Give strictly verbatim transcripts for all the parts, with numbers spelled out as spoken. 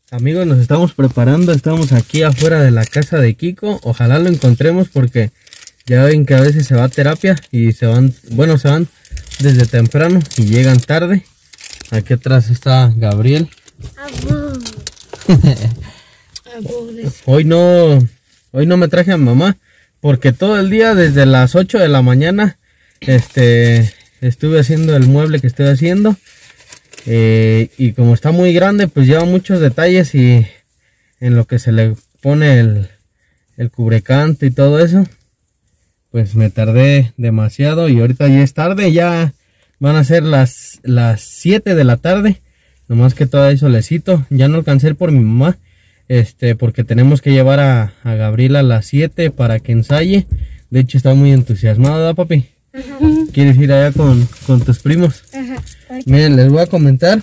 Amigos, nos estamos preparando, estamos aquí afuera de la casa de Kiko. Ojalá lo encontremos porque ya ven que a veces se va a terapia y se van, bueno, se van desde temprano y llegan tarde. Aquí atrás está Gabriel. Hoy no, hoy no me traje a mamá porque todo el día desde las ocho de la mañana este, estuve haciendo el mueble que estoy haciendo. Eh, y como está muy grande, pues lleva muchos detalles y en lo que se le pone el, el cubrecanto y todo eso, pues me tardé demasiado y ahorita ya es tarde, ya van a ser las, las siete de la tarde, nomás que todavía hay solecito. Ya no alcancé a ir por mi mamá, este, porque tenemos que llevar a, a Gabriela a las siete para que ensaye. De hecho está muy entusiasmado, ¿verdad, papi? Ajá. ¿Quieres ir allá con, con tus primos? Ajá. Miren, les voy a comentar,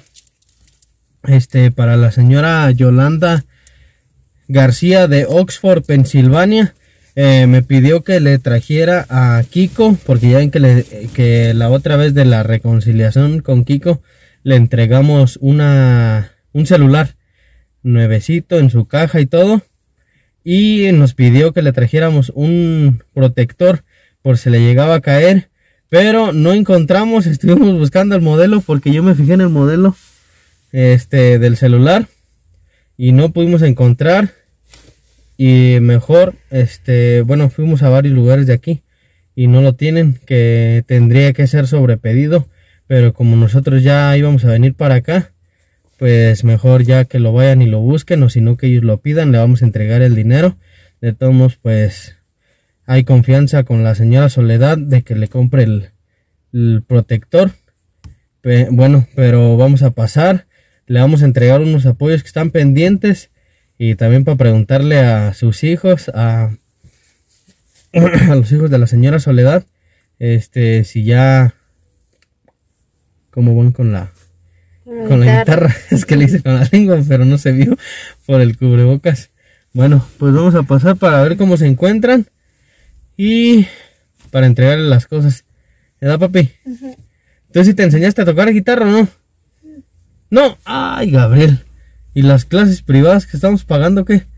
este, para la señora Yolanda García de Oxford, Pensilvania, eh, me pidió que le trajera a Kiko, porque ya ven que, le, que la otra vez de la reconciliación con Kiko, le entregamos una, un celular nuevecito en su caja y todo, y nos pidió que le trajéramos un protector por si le llegaba a caer. Pero no encontramos, estuvimos buscando el modelo porque yo me fijé en el modelo este del celular y no pudimos encontrar. Y mejor, este, bueno, fuimos a varios lugares de aquí y no lo tienen, que tendría que ser sobre pedido. Pero como nosotros ya íbamos a venir para acá, pues mejor ya que lo vayan y lo busquen, o si no que ellos lo pidan, le vamos a entregar el dinero. De todos modos, pues hay confianza con la señora Soledad de que le compre el, el protector. Pe, bueno, pero vamos a pasar. Le vamos a entregar unos apoyos que están pendientes. Y también para preguntarle a sus hijos, a, a los hijos de la señora Soledad, este, si ya, cómo van con la, con, con la guitarra. Es que le hice con la lengua, pero no se vio por el cubrebocas. Bueno, pues vamos a pasar para ver cómo se encuentran. Y para entregarle las cosas. ¿Verdad, papi? Uh-huh. ¿Tú sí te enseñaste a tocar guitarra o no? Uh-huh. No. Ay, Gabriel. ¿Y las clases privadas que estamos pagando qué?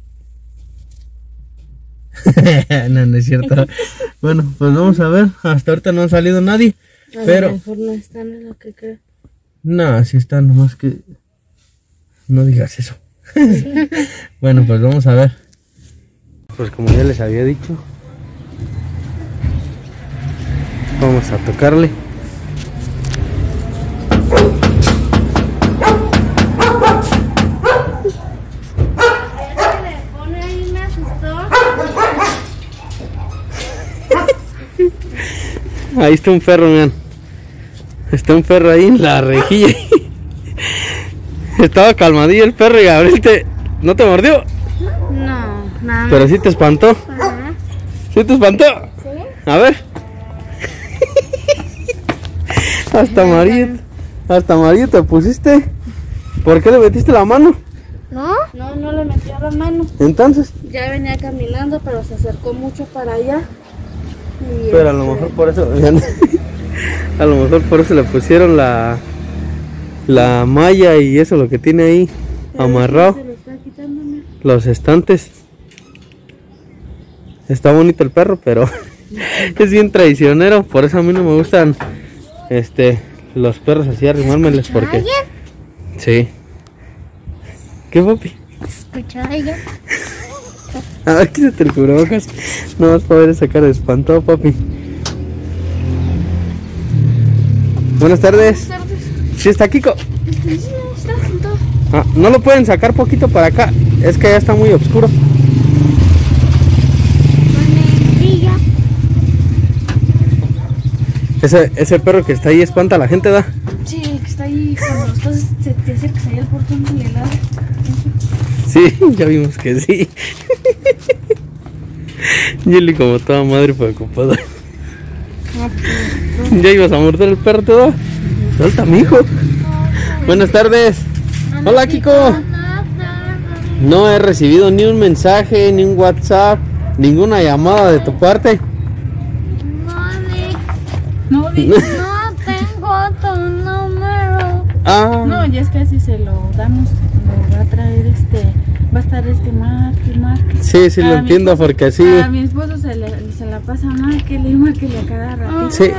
No, no es cierto. Bueno, pues vamos a ver. Hasta ahorita no ha salido nadie. A pero... lo mejor no están en lo que creo. No, sí están, nomás que... No digas eso. Bueno, pues vamos a ver. Pues como ya les había dicho, vamos a tocarle. Ahí está un perro, vean. Está un perro ahí en la rejilla. Estaba calmadillo el perro y Gabriel te... ¿No te mordió? No, nada. Pero sí te espantó. Ajá. ¿Sí te espantó? Sí. A ver. Hasta amarillo. Hasta amarillo te pusiste. ¿Por qué le metiste la mano? No, no, no le metió la mano. Entonces. Ya venía caminando, pero se acercó mucho para allá. Y pero a lo mejor por eso. A lo mejor por eso le pusieron la la malla y eso, lo que tiene ahí pero amarrado. Se lo está quitando, los estantes. Está bonito el perro, pero es bien traicionero. Por eso a mí no me gustan este los perros así, arrimármeles porque... ¿Alguien? Sí. ¿Qué, papi? ¿Escuchó alguien? A ver, quítate el cubrebocas. No vas a poder sacar de espantado, papi. Buenas tardes. Buenas tardes. ¿Sí está Kiko? Sí, está sentado. Ah, ¿no lo pueden sacar poquito para acá? Es que ya está muy oscuro. Ese, ese perro que está ahí espanta a la gente, ¿da? Sí, que está ahí cuando estás, te, te acercas ahí al portón y le ladra. Sí, ya vimos que sí. Yeli como toda madre preocupada. Ya ibas a morder el perro todo. Suelta, mijo. Buenas tardes. Hola, Kiko. No he recibido ni un mensaje, ni un WhatsApp, ninguna llamada de tu parte. No, di, no tengo tu número. Ah. No, ya es que así se lo damos. va a traer este, va a estar este marque, marque. Sí, sí, lo entiendo esposo, porque sí. A mi esposo se, le, se la pasa marque, le marque le a cada ratito. Sí.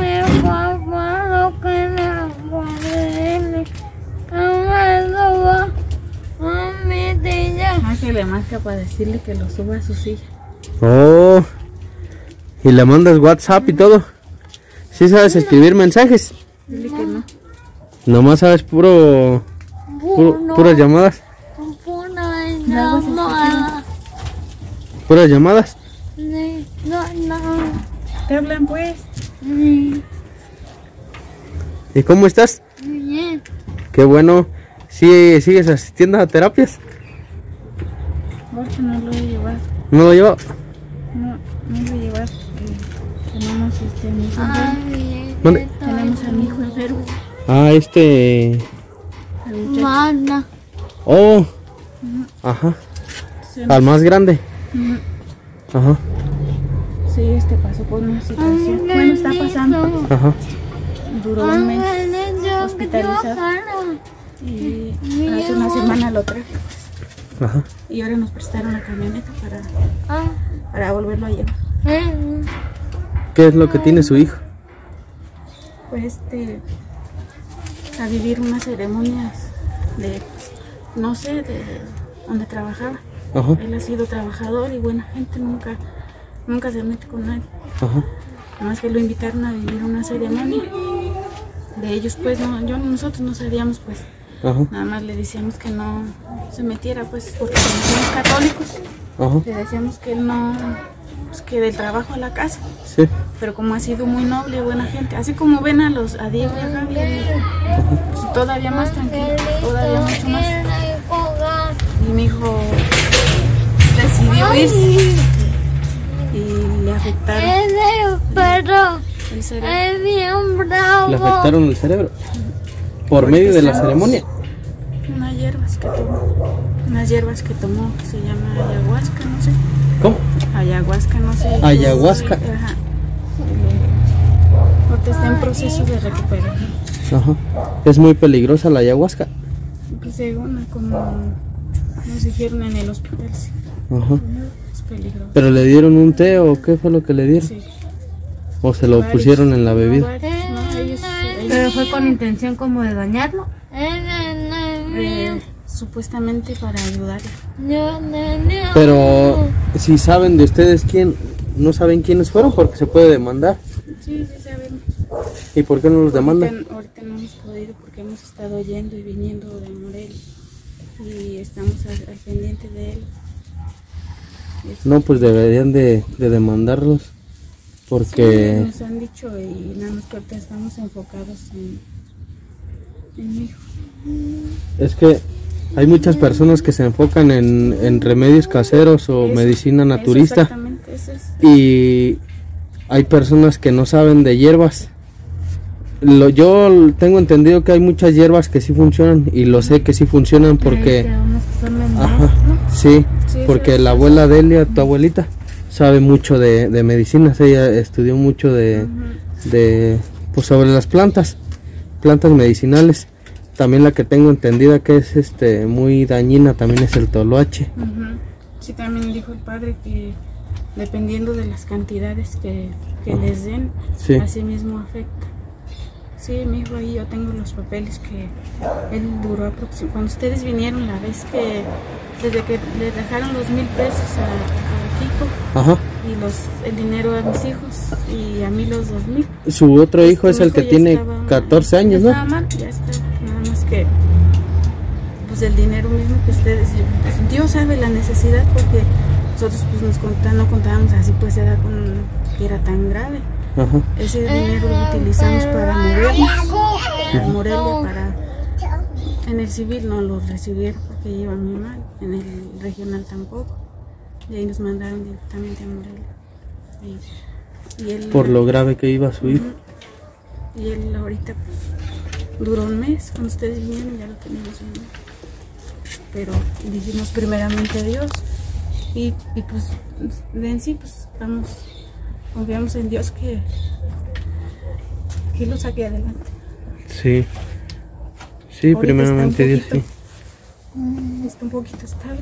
Que le marca para decirle que lo suba a su silla. Oh, y le mandas WhatsApp y todo. ¿Sí sabes escribir mensajes? Dile que no. Nomás sabes puro, puro puras llamadas. Puras llamadas. ¿Te hablan pues? ¿Y cómo estás? Bien. Qué bueno. ¿Sí sigues asistiendo a terapias? Porque no lo voy a llevar. ¿No lo llevo? No, no lo voy a llevar. Eh, tenemos este mi hijo Ay, ¿Dónde? Tenemos a mi hijo enfermo. Ah, este... Al muchacho. Mana. Oh. Ajá. Sí, Al más grande. ujú. Ajá. Sí, este pasó por una situación. Bueno, está pasando. Ajá. Duró un mes hospitalizado. Y hace una semana lo traje. Ajá. Y ahora nos prestaron la camioneta para, Ah, para volverlo a llevar. eh, ¿Qué es lo que tiene su hijo? Pues este, a vivir unas ceremonias de, no sé, de donde trabajaba. Ajá. Él ha sido trabajador y buena gente, nunca, nunca se mete con nadie. Ajá. Nada más que lo invitaron a vivir una ceremonia. De ellos pues, no, yo, nosotros no sabíamos pues. Ajá. Nada más le decíamos que no se metiera, pues, porque como somos católicos, Ajá. le decíamos que él no, pues, que del trabajo a la casa. Sí. Pero como ha sido muy noble, buena gente, así como ven a los a Diego y a Javi, pues, todavía más tranquilo, todavía mucho más. Y mi hijo decidió irse y le afectaron ese perro el cerebro. es bien bravo. Le afectaron el cerebro. Por medio de la ceremonia. Unas hierbas que tomó, unas hierbas que tomó que se llama ayahuasca, no sé. ¿Cómo? Ayahuasca, no sé. Ayahuasca. Ajá. Porque está en proceso de recuperación. Ajá. Es muy peligrosa la ayahuasca. Pues según como nos dijeron en el hospital, sí, Ajá. es peligroso. ¿Pero le dieron un té o qué fue lo que le dieron? Sí. ¿O se lo Varios. pusieron en la bebida? Varios, no, ellos, ellos, Pero fue con intención como de dañarlo. eh, supuestamente para ayudarle. Pero si saben de ustedes quién, no saben quiénes fueron porque se puede demandar. Sí, sí sabemos. ¿Y por qué no los demandan? Ahorita, ahorita no hemos podido porque hemos estado yendo y viniendo de Morelia y estamos al, al pendiente de él. Es- No, pues deberían de, de demandarlos Sí, porque... nos han dicho y nada más que ahorita estamos enfocados en, en mi hijo. Es que hay muchas personas que se enfocan en, en remedios caseros o Eso, medicina eso naturista exactamente, eso es. y hay personas que no saben de hierbas. Lo, yo tengo entendido que hay muchas hierbas que sí funcionan y lo sé que sí funcionan porque... Hay que unos que son venenosos, Ajá, ¿no? sí, Sí, porque sí, la sí, abuela Delia, tu abuelita, sabe mucho de, de medicinas, ella estudió mucho de, Ujú. de, pues sobre las plantas, plantas medicinales. También la que tengo entendida que es este muy dañina también es el toloache. Ujú. Sí, también dijo el padre que dependiendo de las cantidades que, que les den, Sí. así mismo afecta. Sí, mi hijo, ahí yo tengo los papeles que él duró aproximadamente. Cuando ustedes vinieron la vez que, desde que le dejaron los mil pesos a, a Kiko Ajá. y los, el dinero a mis hijos y a mí los dos mil. Su otro hijo es Mi el que ya tiene estaba- catorce años, ya ¿no? estaba mal, ya está, nada más que pues el dinero mismo que ustedes, pues, Dios sabe la necesidad porque nosotros pues nos conta- no contábamos así pues era con que era tan grave. Ajá. Ese dinero lo utilizamos para movernos, para Morelia, para en el civil no lo recibieron porque iba muy mal, en el regional tampoco, y ahí nos mandaron directamente a Morelia. Y, y él, Por lo grave que iba su hijo. Ujú. Y él ahorita pues duró un mes, cuando ustedes vinieron ya lo teníamos un mes. Pero dijimos primeramente Dios y, y pues de en sí pues vamos, confiamos en Dios que, que lo saque adelante. Sí. Sí, Ahorita primeramente está Dios, un sí. poquito- está un poquito estable.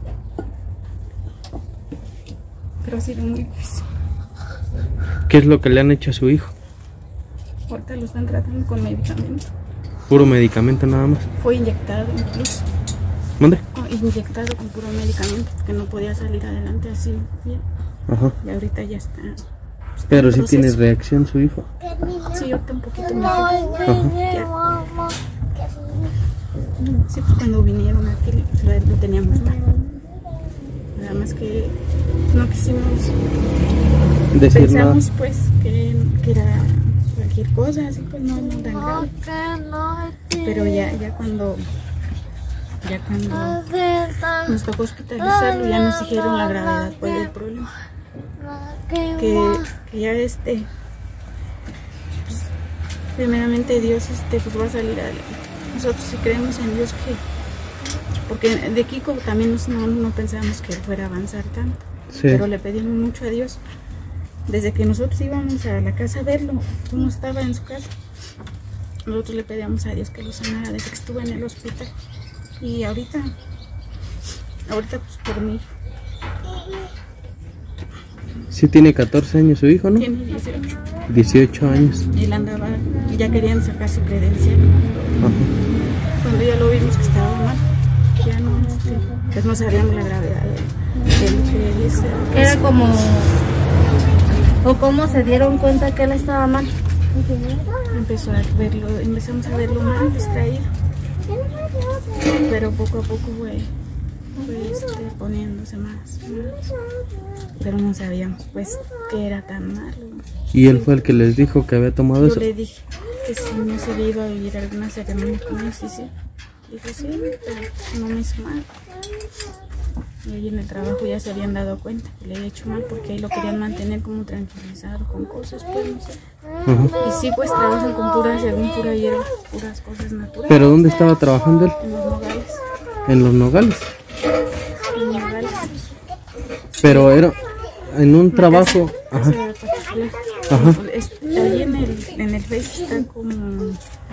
Pero ha sido muy difícil. ¿Qué es lo que le han hecho a su hijo? Ahorita lo están tratando con medicamento. Puro medicamento nada más. Fue inyectado incluso. ¿Dónde? Inyectado con puro medicamento porque no podía salir adelante así bien. Ajá. Y ahorita ya está. Pero sí tiene reacción su hijo. Sí, ahorita un poquito mejor. Ajá. Sí, pues cuando vinieron aquí lo teníamos mal. Nada más que no quisimos decir pensamos nada. Pues que, que era cualquier cosa, así pues no, no tan grave. Pero ya, ya cuando ya cuando nos tocó hospitalizarlo ya nos dijeron la gravedad pues del problema. Que, que ya este pues, primeramente Dios este pues va a salir adelante. Nosotros sí creemos en Dios que porque de Kiko también nos, no, no pensábamos que fuera a avanzar tanto, sí. Pero le pedimos mucho a Dios. Desde que nosotros íbamos a la casa a verlo, uno estaba en su casa, nosotros le pedíamos a Dios que lo sanara desde que estuvo en el hospital. Y ahorita, ahorita pues por mí. Sí tiene catorce años su hijo, ¿no? Tiene dieciocho. dieciocho años. Él andaba, ya querían sacar su credencial. Ajá. Cuando ya lo vimos que estaba mal, ya no, este, pues no sabíamos la gravedad de, de lo que él hizo. Era como... ¿O cómo se dieron cuenta que él estaba mal? Empezó a verlo, empezamos a verlo mal, distraído. Pero poco a poco fue, fue este, poniéndose más, más. Pero no sabíamos pues que era tan malo. ¿Y él fue el que les dijo que había tomado Yo eso? Yo le dije que si no se le iba a vivir alguna ceremonia con él, sí, sí. Dijo sí, pero no me hizo mal. Y ahí en el trabajo ya se habían dado cuenta que le había hecho mal porque ahí lo querían mantener como tranquilizado con cosas, pues no sé. Uh-huh. Y sí, pues trabajan con puras, según pura hierba, puras cosas naturales. ¿Pero dónde estaba trabajando él? En los nogales. ¿En los nogales? En los nogales. Pero era en un Una trabajo... Casa, ajá. Casa ajá. Es, ahí en el, en el Face está como...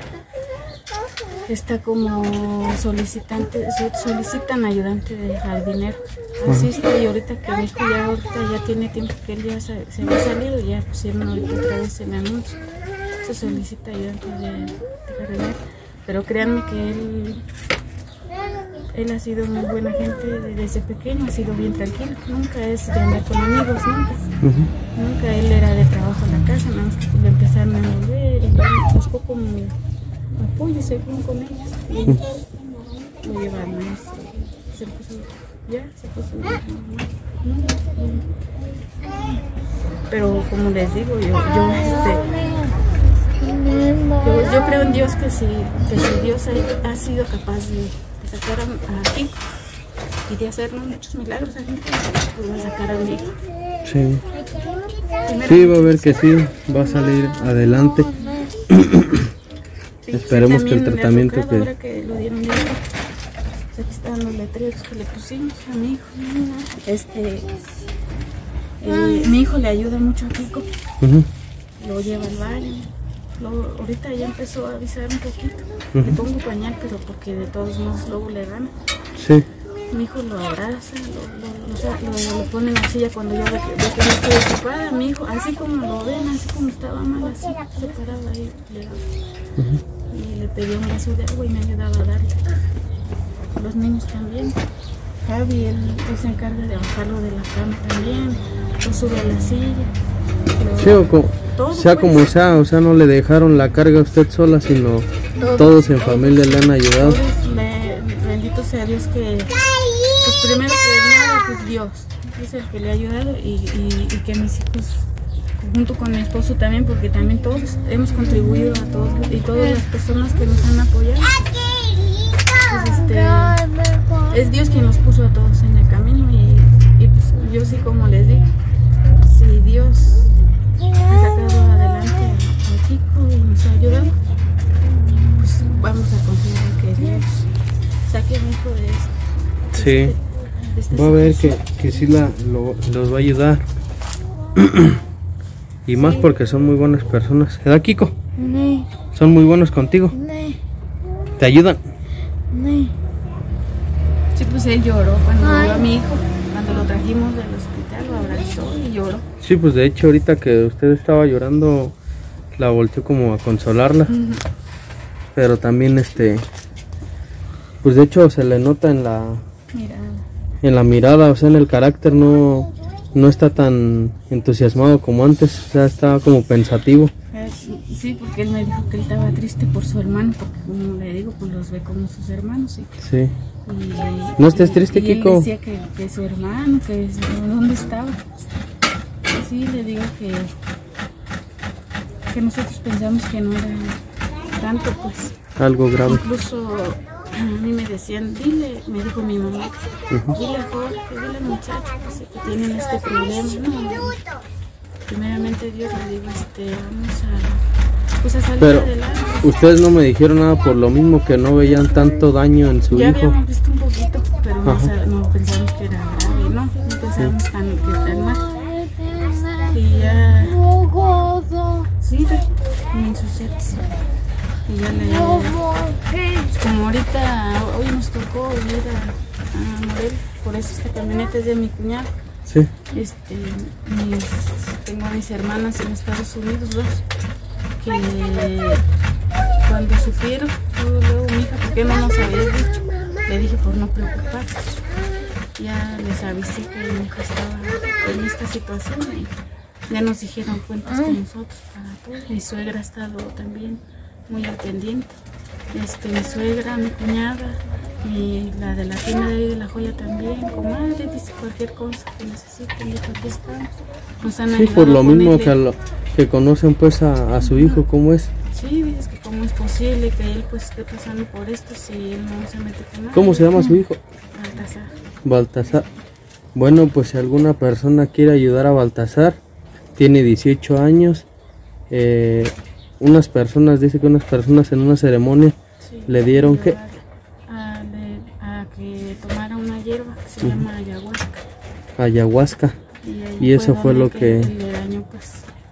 Está como solicitante, solicitan ayudante de jardinero. Así está, y ahorita que mi hijo ya, ahorita ya tiene tiempo que él ya se, se había salido, ya pusieron ahorita otra vez el anuncio. Se solicita ayudante de, de jardinero. Pero créanme que él, él ha sido muy buena gente desde pequeño, ha sido bien tranquilo. Nunca es de andar con amigos, nunca. Uh-huh. Nunca él era de trabajo en la casa, nada más que le empezaron a mover y buscó como apoyo según con ellos y ellos lo llevaron a eso. Se puso, ya se puso no, no, no. Pero como les digo, yo, yo este yo, yo creo en Dios que si, que si Dios ha, ha sido capaz de, de sacar a, a Kiko y de hacernos muchos milagros a gente, pues va a sacar a mi hijo. Sí. Sí, va a ver que sí, va a salir adelante. Sí, esperemos sí, que el tratamiento que... Ahora que lo dieron bien, pues aquí están los letreros que le pusimos a mi hijo. Este, eh, mi hijo le ayuda mucho a Kiko. Uh-huh. Lo lleva al baño. Lo, ahorita ya empezó a avisar un poquito. Uh-huh. Le pongo pañal, pero porque de todos modos luego le gana. Sí. Mi hijo lo abraza, lo, lo, lo, lo, lo pone en la silla cuando yo ve que no estoy ocupada. Mi hijo, así como lo ven, así como estaba mal, así se paraba ahí, le daba. Uh-huh. Y le pedí un vaso de agua y me ayudaba a darle. Los niños también. Javi, él, él se encarga de bajarlo de la cama también. Lo sube a la silla. Lo, sí, o como, todo, sea pues, como sea, o sea, no le dejaron la carga a usted sola, sino todos, todos en familia le han ayudado. Todos, me, bendito sea Dios que, pues primero que nada, pues Dios es el que le ha ayudado y, y, y que mis hijos, junto con mi esposo también, porque también todos hemos contribuido a todos y todas las personas que nos han apoyado. Pues este, es Dios quien nos puso a todos en el camino y, y pues yo sí, como les digo, si Dios ha sacado adelante a Kiko y nos ha ayudado, pues vamos a confiar que Dios saque a mi hijo de esto. Sí, de este, de este va a ver que, que sí la, lo, los va a ayudar. Y sí, más porque son muy buenas personas. ¿Edad, Kiko? No. Son muy buenos contigo. No. ¿Te ayudan? No. pues él lloró cuando vio a mi hijo, cuando lo trajimos del hospital, lo abrazó y lloró. Sí, pues de hecho ahorita que usted estaba llorando, la volteó como a consolarla. Uh-huh. Pero también este, pues de hecho se le nota en la mirada, en la mirada, o sea, en el carácter no, no está tan entusiasmado como antes, o sea, está como pensativo. Sí, porque él me dijo que él estaba triste por su hermano, porque como le digo, pues los ve como sus hermanos. ¿Sí? Sí. Y, ¿No estés triste, y Kiko? Él decía que, que su hermano, que dónde estaba. Sí, le digo que, que nosotros pensamos que no era tanto, pues. Algo grave. Incluso a mí me decían, dile, me dijo mi mamá, uh-huh. dile a Jorge, dile al muchacho pues, que tienen este problema. No, primeramente Dios, le digo, este, vamos a, pues a salir Pero adelante. Ustedes no me dijeron nada por lo mismo que no veían tanto daño en su ya hijo. Ya habíamos visto un poquito, pero no, no pensamos que era grave, ¿no? No pensamos sí. tan, que tan mal. Y ya... Sí, me ensucié. Y ya le... Como ahorita, hoy nos tocó ir a, a Morel, por eso esta camioneta es de mi cuñado. Sí. Este, mis, tengo a mis hermanas en Estados Unidos, dos, que cuando sufrieron, luego, luego mi hija, ¿por qué no nos habías dicho? Le dije por no preocuparnos. Ya les avisé que mi hija estaba en esta situación y ya nos dijeron cuentas con nosotros para todos. Mi suegra ha estado también muy al pendiente. Este, mi suegra, mi cuñada, mi, la de la tienda de ahí de la joya también, comadre, dice cualquier cosa que necesiten, dijo, aquí estamos. Nos han sí, por lo mismo que, lo, que conocen pues a, a su hijo, ¿cómo es? Sí, dices que cómo es posible que él pues esté pasando por esto si él no se mete con nada. ¿Cómo se llama su hijo? Baltasar. Baltasar. Bueno, pues si alguna persona quiere ayudar a Baltasar, tiene dieciocho años, eh, unas personas, dice que unas personas en una ceremonia sí, le dieron que... A, a, a que tomara una hierba que se uh-huh. llama ayahuasca. Ayahuasca. Y, y eso fue lo que... El, el daño pues...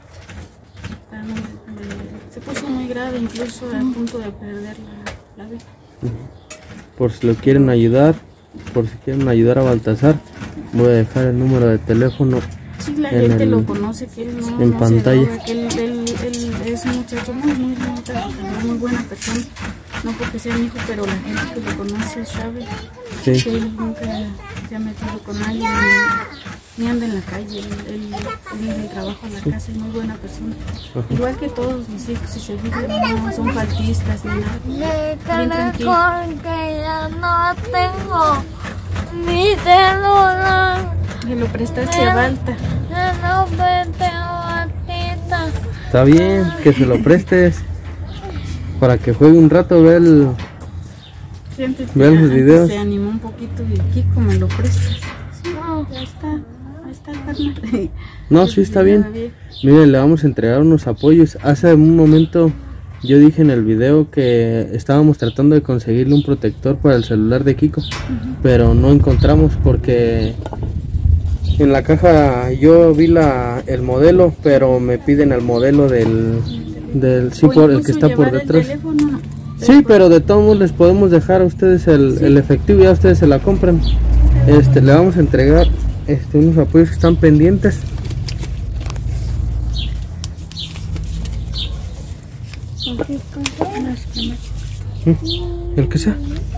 Se puso muy grave, incluso a punto de perder la, la vida. Uh-huh. Por si lo quieren ayudar, por si quieren ayudar a Baltasar, voy a dejar el número de teléfono. Sí, la gente el, lo conoce, que él no, en no pantalla. Se droga, que él, él, él es un muchacho muy, muy, muy, muy buena persona. No porque sea mi hijo, pero la gente que lo conoce sabe sí. que él nunca se ha metido con nadie, ni, ni anda en la calle. Él, él, él viene del trabajo a la sí. casa, es muy buena persona. Ajá. Igual que todos mis hijos, si se fijan, no son faltistas ni nada. Bien que ya no tengo mi celular. Me lo prestaste a Balta. No vete a Baltita. Está bien, que se lo prestes para que juegue un rato, vea el, vea los videos. Se animó un poquito y Kiko me lo prestas. Sí, no, ya está, ahí está el carnal. No, sí está bien. Miren, le vamos a entregar unos apoyos. Hace un momento yo dije en el video que estábamos tratando de conseguirle un protector para el celular de Kiko, uh-huh. pero no encontramos porque en la caja yo vi la, el modelo, pero me piden el modelo del, del sí, por, el que está por detrás. Teléfono, sí, pero de todos modos les podemos dejar a ustedes el, sí. el efectivo y a ustedes se la compran. Este, le vamos a entregar este, unos apoyos que están pendientes. El que sea.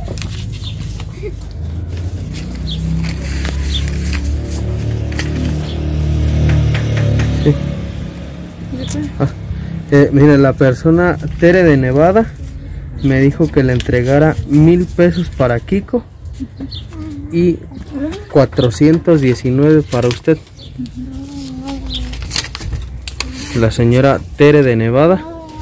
Sí. Ah, eh, mire, la persona Tere de Nevada me dijo que le entregara mil pesos para Kiko y cuatrocientos diecinueve para usted. La señora Tere de Nevada.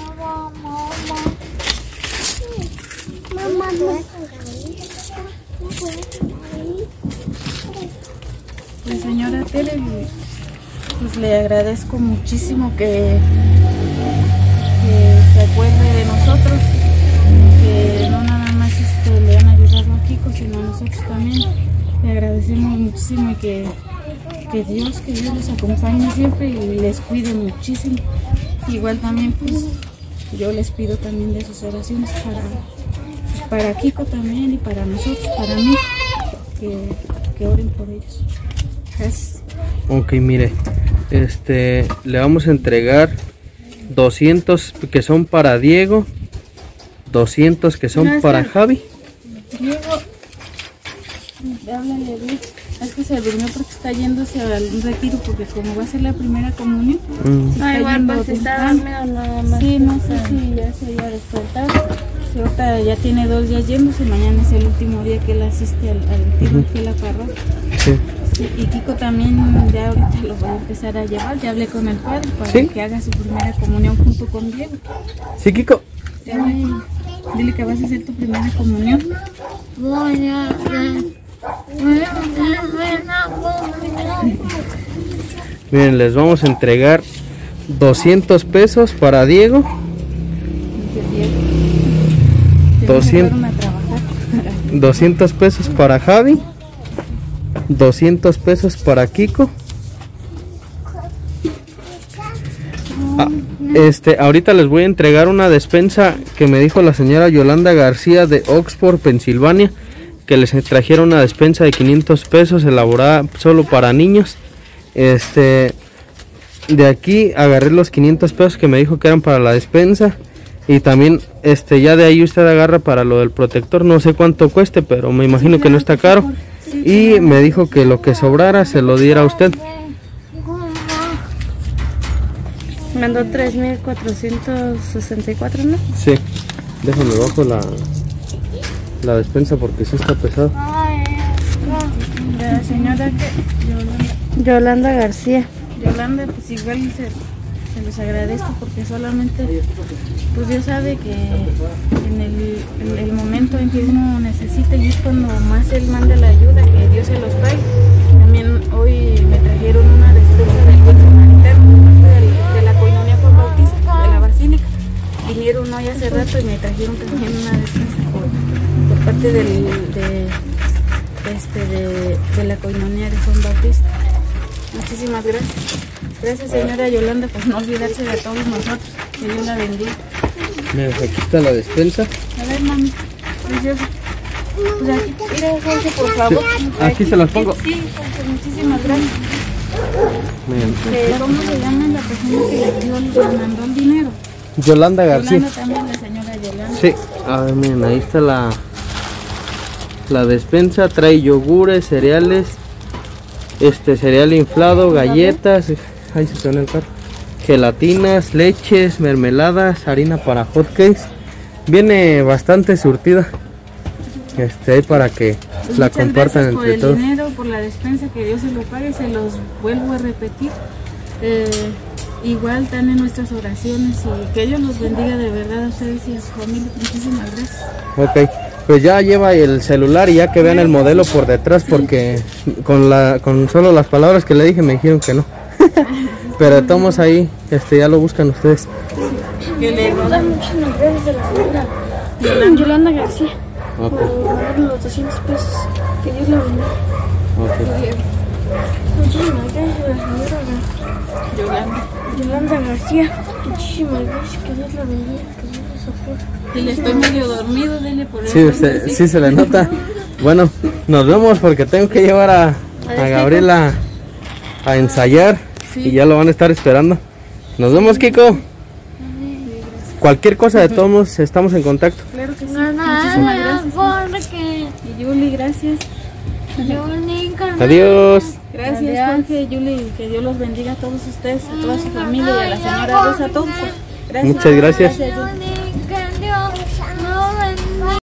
La señora Tere, pues le agradezco muchísimo que, que se acuerde de nosotros, que no nada más este, le han ayudado a Kiko, sino a nosotros también. Le agradecemos muchísimo y que, que Dios, que Dios les acompañe siempre y les cuide muchísimo. Igual también pues yo les pido también de sus oraciones para, para Kiko también y para nosotros, para mí. que, que oren por ellos. Gracias. Ok, mire, este, le vamos a entregar doscientos que son para Diego, doscientos que son Gracias. para Javi. Diego, háblale bien. Es que se durmió porque está yéndose al retiro, porque como va a ser la primera comunión, Mm. se Ay, está igual, yendo pues está temprano. dormido nada más. Sí, no sé si ya se haya despertado. Sí, ahorita ya tiene dos días yéndose, mañana es el último día que él asiste al, al retiro aquí en la parroquia. Sí. Sí, y Kiko también ya ahorita lo va a empezar a llevar, ya hablé con el padre para ¿Sí? que haga su primera comunión junto con Diego. Sí, Kiko. Ya, dile que vas a hacer tu primera comunión. Voy a hacer una comunión. Miren, les vamos a entregar doscientos pesos para Diego, Dice Diego. Te doscientos. fueron a trabajar. doscientos pesos para Javi, doscientos pesos para Kiko. Ah, este, ahorita les voy a entregar una despensa que me dijo la señora Yolanda García de Oxford, Pensilvania, que les trajeron una despensa de quinientos pesos elaborada solo para niños. Este, de aquí agarré los quinientos pesos que me dijo que eran para la despensa. Y también, este, ya de ahí usted agarra para lo del protector. No sé cuánto cueste, pero me imagino que no está caro. Y me dijo que lo que sobrara se lo diera a usted. Mandó tres mil cuatrocientos sesenta y cuatro, ¿no? Sí, déjame bajo la, la despensa porque sí está pesado. La señora que Yolanda, Yolanda García. Yolanda, pues igual se, se los agradezco porque solamente, pues Dios sabe que en el, el, el momento en que uno necesita y es cuando más Él manda la ayuda, que Dios se los trae. También hoy me trajeron una despensa del buen samaritano, por parte del- de la coinonía Juan Bautista, de la basílica. Vinieron hoy hace rato y me trajeron también una despensa por, por parte del, de, este, de, de la coinonía de Juan Bautista. Muchísimas gracias. Gracias, señora Yolanda, por no olvidarse de todos nosotros. Que Dios la bendiga. Mira, aquí está la despensa. A ver, mami. Preciosa. Pues aquí, mira, Jorge, por favor. Aquí se las pongo. Sí, Jorge, muchísimas gracias. Miren, Que, ¿Cómo se llama la persona que le dio, le mandó el dinero? Yolanda García. Yolanda también, la señora Yolanda. Sí, a ver, miren, ahí está la, la despensa. Trae yogures, cereales, este cereal inflado, galletas, ahí se pone el carro, gelatinas, leches, mermeladas, harina para hotcakes. Viene bastante surtida. Este, ahí para que Pues la muchas compartan gracias por entre el todos. dinero, por la despensa, que Dios se lo pague, se los vuelvo a repetir. Eh, igual están en nuestras oraciones y que Dios los bendiga de verdad a ustedes y a su familia. Muchísimas gracias. Ok, pues ya lleva el celular y ya que vean el modelo por detrás, porque con la con solo las palabras que le dije me dijeron que no. Pero estamos ahí, este ya lo buscan ustedes. Que le Muchísimas gracias a la señora Yolanda. Yolanda García Ok, por mandarle los doscientos pesos. Que Dios la bendiga. ok. Muchísimas gracias a la señora Yolanda. Yolanda García. Muchísimas gracias. Que Dios la bendiga. Que Dios la soporte. Dile, estoy medio dormido, dile por eso. Sí, se, sí se le nota. Bueno, nos vemos porque tengo que llevar a, a Gabriela a ensayar y ya lo van a estar esperando. Nos vemos, Kiko. Cualquier cosa de todos modos estamos en contacto. Claro que sí. Muchísimas gracias. Porque Y Yuli, gracias. yo ni Adiós. Gracias, Jorge, Yuli. Que Dios los bendiga a todos ustedes, a toda su familia y a la señora Rosa, a todos. Gracias. Muchas gracias. Gracias, Yuli.